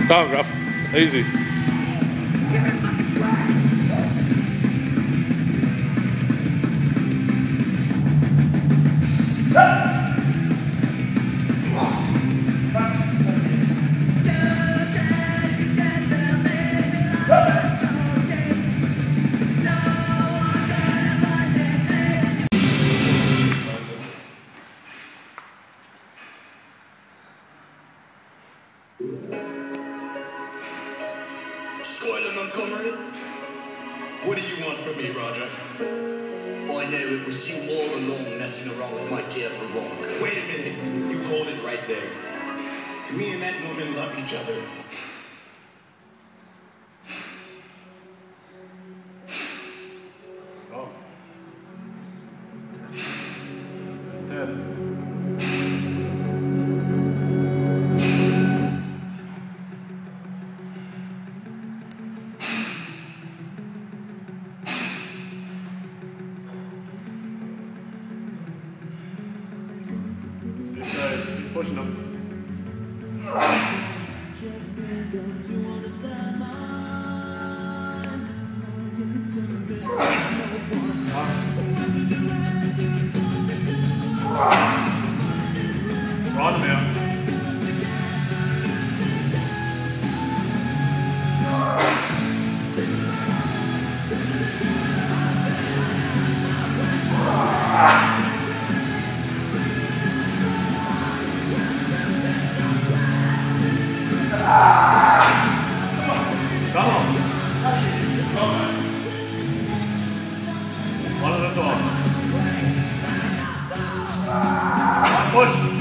Down, Gruff. Easy. Montgomery? What do you want from me, Roger? I know it was you all along messing around with my dear Veronica. Wait a minute. You hold it right there. Me and that woman love each other. Oh. It's dead. He's pushing him. Run him out. Come on. One at a time. Push.